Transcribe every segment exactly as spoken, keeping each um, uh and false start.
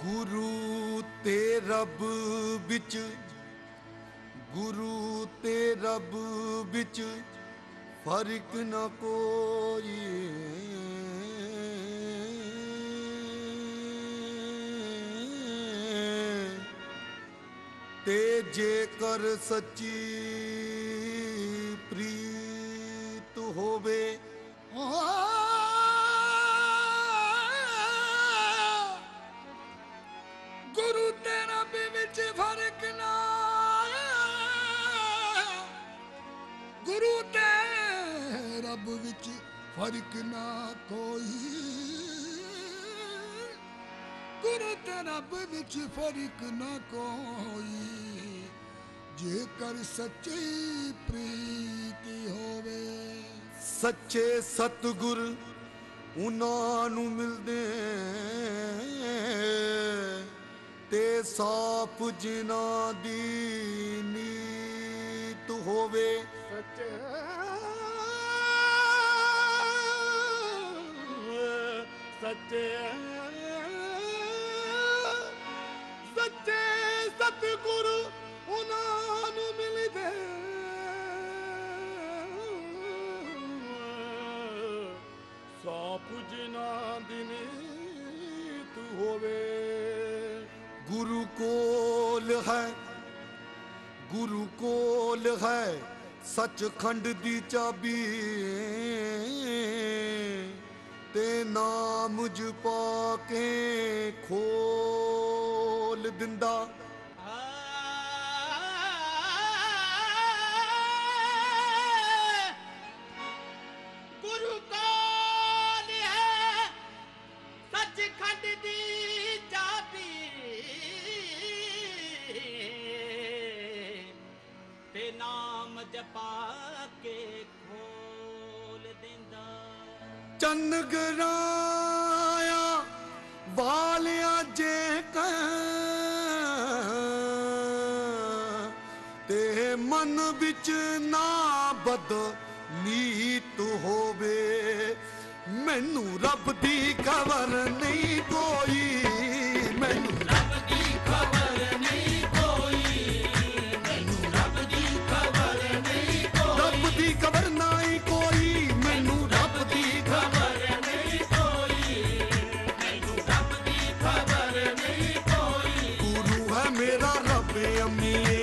गुरु ते रब बिच गुरु ते रब बिच फर्क न कोई। ते जेकर सच्ची प्रीत होवे गुरु ते रब विच फर्क ना, गुरु ते रब विच फर्क ना कोई, गुरु ते रब विच फर्क ना कोई। जेकर सच्ची प्रीति होवे सच्चे सतगुर उन्हां नूं मिलदे ते साफ जिन्हां दी नीत होवे। सच्चे सच्चे सच्चे सतगुरु उन्हां नूं मिलदे साफ जिन्हां दी नीत होवे। गुरु कोल है गुरु कोल है सचखंड दी चाबी ते नाम जपा के खोल दिंदा। गुरु कोल है सचखंड दी चाबी ते नाम जपा के खोल दिंदा। चन्न गराया वालिया जे ते मन बिच ना बद नीत होवे। मैनू रब दी खबर नहीं कोई, मैनू रब दी खबर नहीं कोई, मैनू रब दी खबर नहीं कोई, रब दी खबर नहीं कोई, मैनू रब दी खबर नहीं कोई, मैनू रब दी खबर नहीं कोई। गुरु है मेरा रब अम्मीए,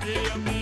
ਮੇਰੇ ਅੰਮੀ